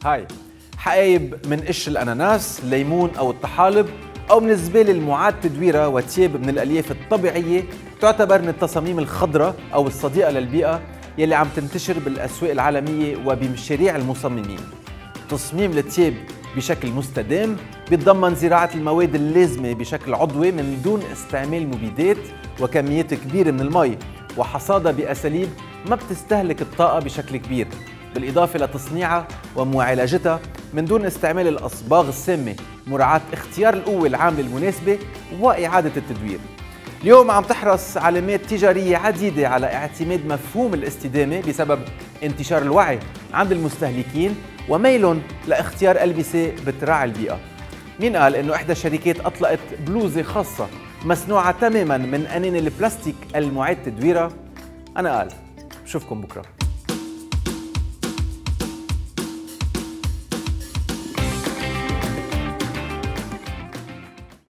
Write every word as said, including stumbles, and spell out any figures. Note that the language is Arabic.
هاي حقايب من قش الأناناس، الليمون أو الطحالب، أو من الزبالة المعاد تدويرها وتياب من الألياف الطبيعية، تعتبر من التصاميم الخضراء أو الصديقة للبيئة يلي عم تنتشر بالأسواق العالمية وبمشاريع المصممين. تصميم التياب بشكل مستدام بيتضمن زراعة المواد اللازمة بشكل عضوي من دون استعمال مبيدات وكميات كبيرة من المي، وحصادها بأساليب ما بتستهلك الطاقة بشكل كبير، بالإضافة لتصنيعها ومعالجتها من دون استعمال الأصباغ السامة، مراعاة اختيار القوة العاملة المناسبة وإعادة التدوير. اليوم عم تحرص علامات تجارية عديدة على اعتماد مفهوم الاستدامة بسبب انتشار الوعي عند المستهلكين وميلهم لاختيار ألبسة بتراعي البيئة. مين قال إنه إحدى الشركات أطلقت بلوزة خاصة مصنوعة تماماً من أنين البلاستيك المعاد تدويرها؟ أنا قال. بشوفكم بكرة.